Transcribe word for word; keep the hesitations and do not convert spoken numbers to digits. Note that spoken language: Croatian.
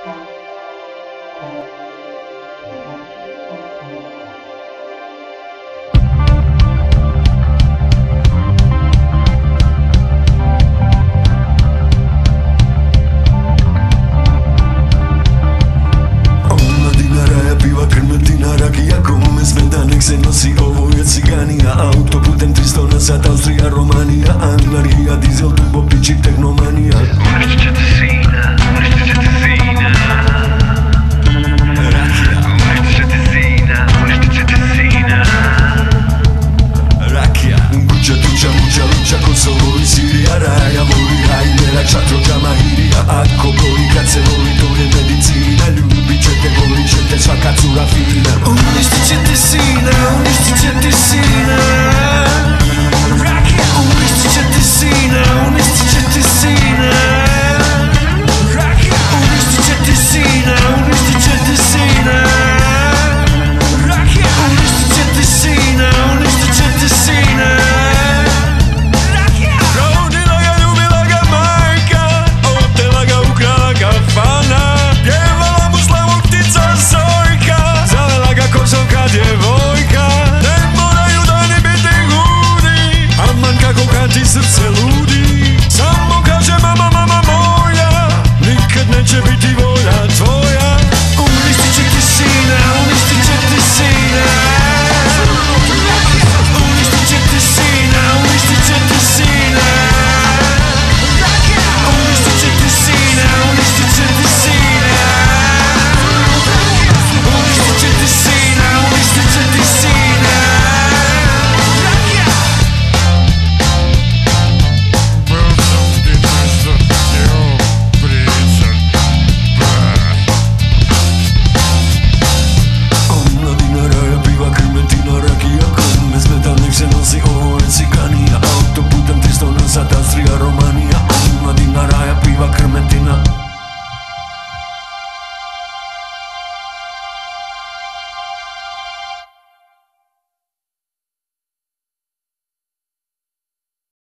Se nosi ovo je ciganija, autoputem tristo na sat, Austrija, Romanija, anarhija, dizel, turbo, pići, tehnomanija. Uništit će te sina, uništit će te sina. Rakija. Uništit će te sina, uništit će te sina. Rakija. Kuća, tuča, muča, luča, Kosovo i Sirija, raja, voli, raj, merak, šatrođa, mahirija. Ako boli, kad se voli, to je medicina. Ljubit ćete, volit ćete, svaka cura fina. Uništit će te sina, uništit će te sina. Uništit će te sina, uništit će te sina. Uništit će te sina, uništit će te sina. Uništit će te sina, uništit će te sina. Rodila ga, ljubila ga majka, otela ga, ukrala ga fana. Pjevala mu slavu ptica Zojka, zavela ga kosom kad djevojka. Ne moraju dani biti hudi, aman kako kad ti srce ludi. Samo kaže mama, mama moja, nikad neće biti volja tvoja. Uništit će te sina, uništit će te sina. Uništit će te sina, uništit će te sina. Uništit će te sina, uništit će te sina. Uništit će te sina, uništit će te sina. Omladina, raja, piva, krmetina, rakija, kome smetan, nek se nosi ovo je ciganija. Autoputem tristo na sat, Austrija, Romanija.